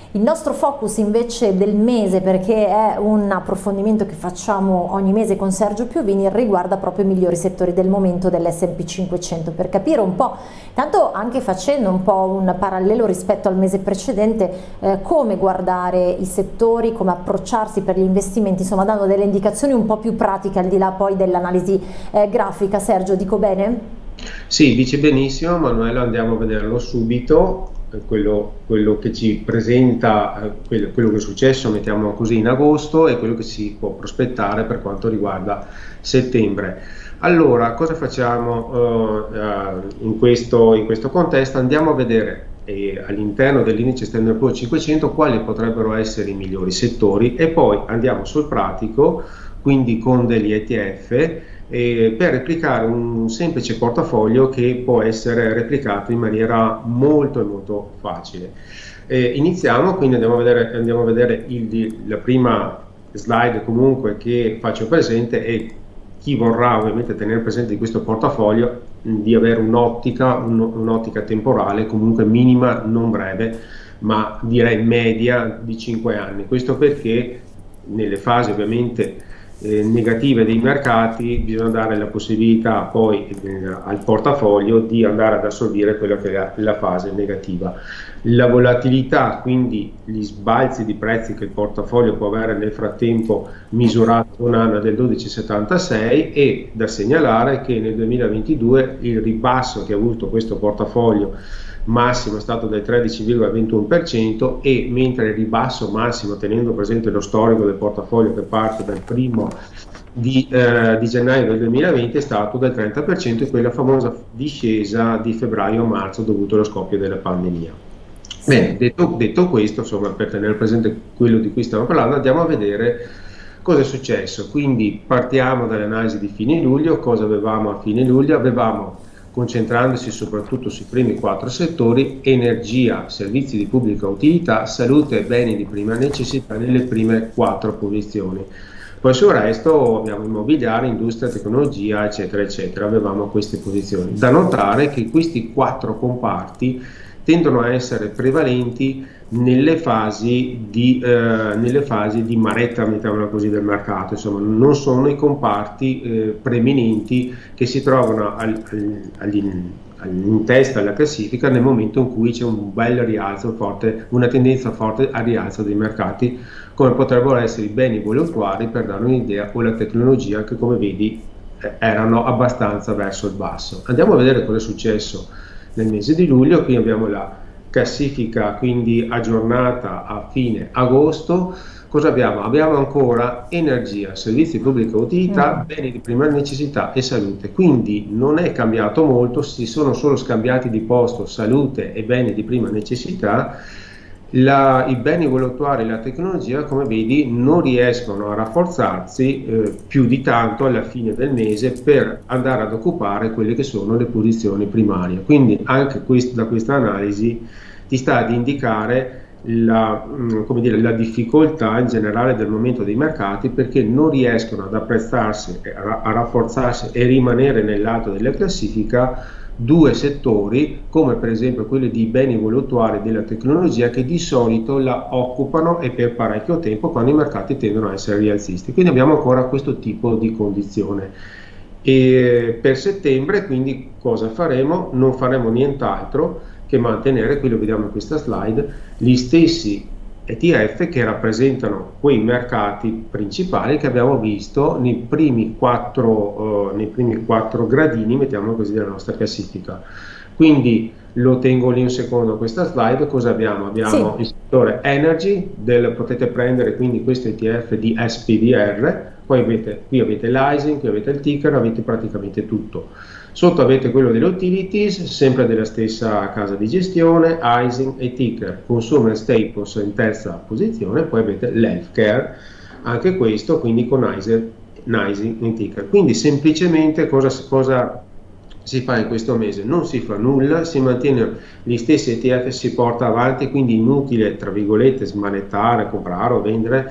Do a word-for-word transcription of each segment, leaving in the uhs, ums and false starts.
Il nostro focus invece del mese, perché è un approfondimento che facciamo ogni mese con Sergio Piovini, riguarda proprio i migliori settori del momento dell'esse and pi cinquecento, per capire un po', tanto anche facendo un po' un parallelo rispetto al mese precedente, eh, come guardare i settori, come approcciarsi per gli investimenti, insomma dando delle indicazioni un po' più pratiche al di là poi dell'analisi eh, grafica. Sergio, dico bene? Sì, dici benissimo Manuela, andiamo a vederlo subito. Quello, quello che ci presenta, eh, quello, quello che è successo, mettiamo così, in agosto, e quello che si può prospettare per quanto riguarda settembre. Allora, cosa facciamo uh, uh, in, questo, in questo contesto? Andiamo a vedere eh, all'interno dell'indice Standard and Poor's cinquecento quali potrebbero essere i migliori settori, e poi andiamo sul pratico, quindi con degli E T F, Eh, per replicare un semplice portafoglio che può essere replicato in maniera molto molto facile. Eh, iniziamo, quindi andiamo a vedere, andiamo a vedere il, la prima slide comunque che faccio presente, e chi vorrà ovviamente tenere presente di questo portafoglio di avere un'ottica, un'ottica temporale comunque minima, non breve, ma direi media di cinque anni. Questo perché nelle fasi ovviamente Eh, negative dei mercati bisogna dare la possibilità poi eh, al portafoglio di andare ad assorbire quella che è la fase negativa. La volatilità, quindi gli sbalzi di prezzi che il portafoglio può avere nel frattempo, misurato un anno del dodici virgola settantasei, e da segnalare che nel duemilaventidue il ribasso che ha avuto questo portafoglio massimo è stato del tredici virgola ventuno per cento, e mentre il ribasso massimo, tenendo presente lo storico del portafoglio che parte dal primo di, eh, di gennaio del duemilaventi, è stato del trenta per cento, e quella famosa discesa di febbraio-marzo dovuto allo scoppio della pandemia. Sì. Bene, detto, detto questo, insomma, per tenere presente quello di cui stiamo parlando, andiamo a vedere cosa è successo. Quindi partiamo dall'analisi di fine luglio. Cosa avevamo a fine luglio? Avevamo, concentrandosi soprattutto sui primi quattro settori: energia, servizi di pubblica utilità, salute e beni di prima necessità nelle prime quattro posizioni. Poi sul resto abbiamo immobiliare, industria, tecnologia, eccetera, eccetera. Avevamo queste posizioni. Da notare che questi quattro comparti tendono a essere prevalenti nelle fasi di, eh, nelle fasi di maretta, mettiamola così, del mercato. Insomma, non sono i comparti eh, preeminenti che si trovano al, al, in testa alla classifica nel momento in cui c'è un bel rialzo forte, una tendenza forte al rialzo dei mercati, come potrebbero essere i beni voluttuari, per dare un'idea, o la tecnologia, che come vedi eh, erano abbastanza verso il basso. Andiamo a vedere cosa è successo nel mese di luglio. Qui abbiamo la classifica quindi aggiornata a fine agosto. Cosa abbiamo? Abbiamo ancora energia, servizi di pubblica utilità, mm. beni di prima necessità e salute. Quindi non è cambiato molto, si sono solo scambiati di posto salute e beni di prima necessità. La, i beni voluttuari e la tecnologia, come vedi, non riescono a rafforzarsi eh, più di tanto alla fine del mese per andare ad occupare quelle che sono le posizioni primarie. Quindi anche quest, da questa analisi ti sta ad indicare la, mh, come dire, la difficoltà in generale del momento dei mercati, perché non riescono ad apprezzarsi, a, a rafforzarsi e rimanere nel lato della classifica due settori, come per esempio quelli di beni voluttuari e della tecnologia, che di solito la occupano, e per parecchio tempo, quando i mercati tendono a essere rialzisti. Quindi abbiamo ancora questo tipo di condizione. E per settembre quindi cosa faremo? Non faremo nient'altro che mantenere, qui lo vediamo in questa slide, gli stessi E T F che rappresentano quei mercati principali che abbiamo visto nei primi quattro, uh, nei primi quattro gradini, mettiamo così, della nostra classifica. Quindi lo tengo lì un secondo questa slide. Cosa abbiamo? Abbiamo sì. il settore energy, del, potete prendere quindi questo E T F di S P D R, poi avete, qui avete l'I S I N, qui avete il ticker, avete praticamente tutto. Sotto avete quello delle utilities, sempre della stessa casa di gestione, I S I N e ticker, consumer staples in terza posizione, poi avete l'healthcare, anche questo quindi con I S I N e ticker. Quindi semplicemente cosa, cosa si fa in questo mese? Non si fa nulla, si mantiene gli stessi E T F, si porta avanti, quindi inutile, tra virgolette, smanettare, comprare o vendere.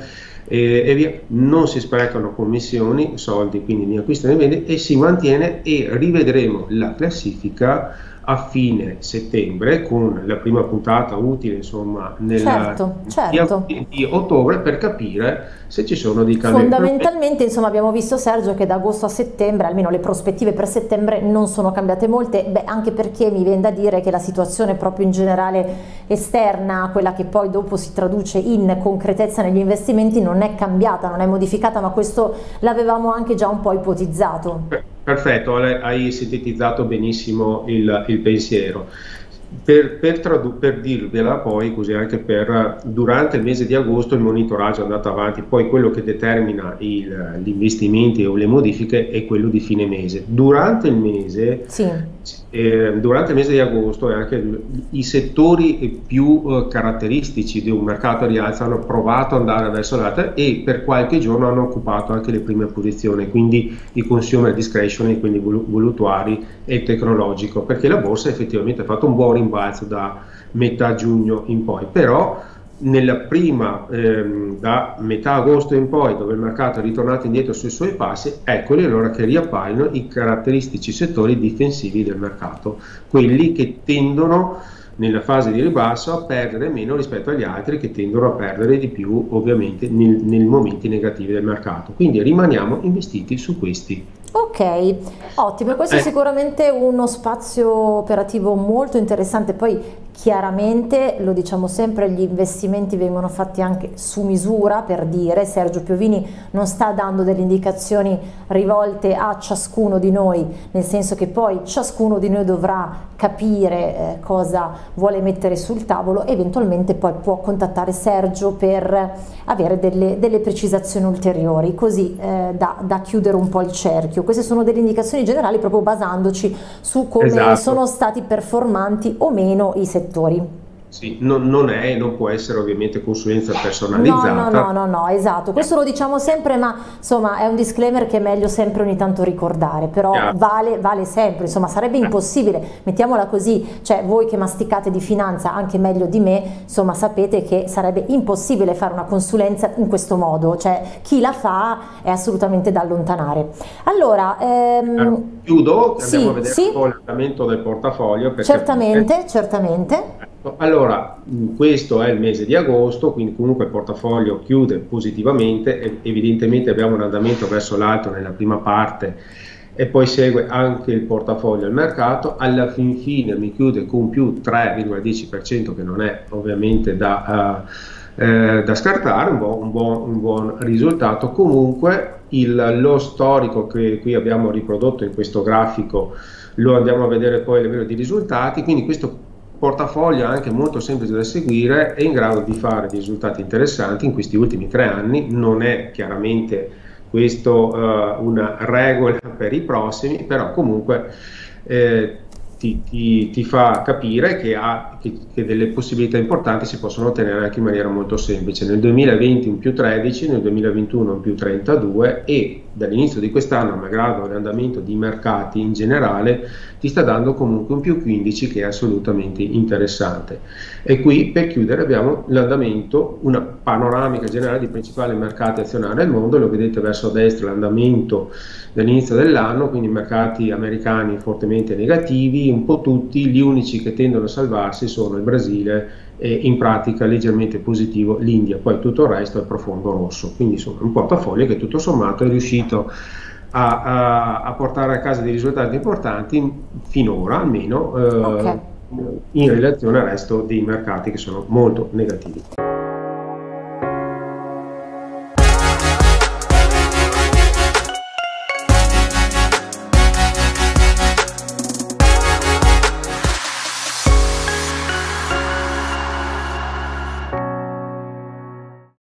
e, e via. Non si sprecano commissioni, soldi, quindi né acquisto né vendita, e si mantiene, e rivedremo la classifica a fine settembre con la prima puntata utile, insomma, nella, Certo, certo. di, di ottobre, per capire se ci sono dei cambiamenti. Fondamentalmente, insomma, abbiamo visto, Sergio, che da agosto a settembre, almeno le prospettive per settembre, non sono cambiate molte, beh, anche perché mi viene da dire che la situazione proprio in generale esterna, quella che poi dopo si traduce in concretezza negli investimenti, non è cambiata, non è modificata, ma questo l'avevamo anche già un po' ipotizzato. Perfetto, hai sintetizzato benissimo il, il pensiero. Per, per, per dirvela poi, così anche per durante il mese di agosto il monitoraggio è andato avanti, poi quello che determina il, gli investimenti o le modifiche è quello di fine mese. Durante il mese, sì. eh, durante il mese di agosto, e anche i settori più eh, caratteristici di un mercato a rialzo hanno provato ad andare verso l'alto, e per qualche giorno hanno occupato anche le prime posizioni, quindi i consumer discretionary, quindi voluttuari, e il tecnologico, perché la borsa effettivamente ha fatto un buon rimbalzo da metà giugno in poi. Però nella prima, ehm, da metà agosto in poi, dove il mercato è ritornato indietro sui suoi passi, eccoli allora che riappaiono i caratteristici settori difensivi del mercato, quelli che tendono nella fase di ribasso a perdere meno rispetto agli altri, che tendono a perdere di più ovviamente nel, nei momenti negativi del mercato. Quindi rimaniamo investiti su questi. Ok, ottimo, questo eh. è sicuramente uno spazio operativo molto interessante. Poi chiaramente, lo diciamo sempre, gli investimenti vengono fatti anche su misura, per dire, Sergio Piovini non sta dando delle indicazioni rivolte a ciascuno di noi, nel senso che poi ciascuno di noi dovrà capire eh, cosa vuole mettere sul tavolo, eventualmente poi può contattare Sergio per avere delle, delle precisazioni ulteriori, così eh, da, da chiudere un po' il cerchio. Queste sono delle indicazioni generali, proprio basandoci su come esatto. sono stati performanti o meno i settori. Sì, non, non è, non può essere ovviamente consulenza personalizzata. No, no, no, no, no, esatto, questo lo diciamo sempre, ma insomma è un disclaimer che è meglio sempre ogni tanto ricordare, però yeah. vale, vale sempre, insomma sarebbe impossibile, mettiamola così, cioè voi che masticate di finanza anche meglio di me, insomma sapete che sarebbe impossibile fare una consulenza in questo modo, cioè chi la fa è assolutamente da allontanare. Allora, ehm, chiudo, andiamo sì, a vedere sì, un po' l'andamento del portafoglio. Certamente, certamente. Allora, questo è il mese di agosto, quindi comunque il portafoglio chiude positivamente, evidentemente abbiamo un andamento verso l'alto nella prima parte e poi segue anche il portafoglio al mercato. Alla fin fine mi chiude con più tre virgola dieci per cento, che non è ovviamente da, uh, eh, da scartare, un buon, un, buon, un buon risultato. Comunque il, lo storico che qui abbiamo riprodotto in questo grafico lo andiamo a vedere poi a livello di risultati, quindi questo portafoglio anche molto semplice da seguire, è in grado di fare dei risultati interessanti in questi ultimi tre anni. Non è chiaramente questo uh, una regola per i prossimi, però comunque eh, ti, ti, ti fa capire che, ha, che, che delle possibilità importanti si possono ottenere anche in maniera molto semplice. Nel duemilaventi un più tredici, nel duemilaventuno un più trentadue, e dall'inizio di quest'anno, malgrado l'andamento di mercati in generale, ti sta dando comunque un più quindici, che è assolutamente interessante. E qui per chiudere abbiamo l'andamento, una panoramica generale dei principali mercati azionari del mondo. Lo vedete verso destra l'andamento dall'inizio dell'anno, quindi mercati americani fortemente negativi, un po' tutti. Gli unici che tendono a salvarsi sono il Brasile e in pratica leggermente positivo l'India, poi tutto il resto è profondo rosso. Quindi insomma un portafoglio che tutto sommato è riuscito a, a, a portare a casa dei risultati importanti finora, almeno eh, okay. in relazione al resto dei mercati che sono molto negativi.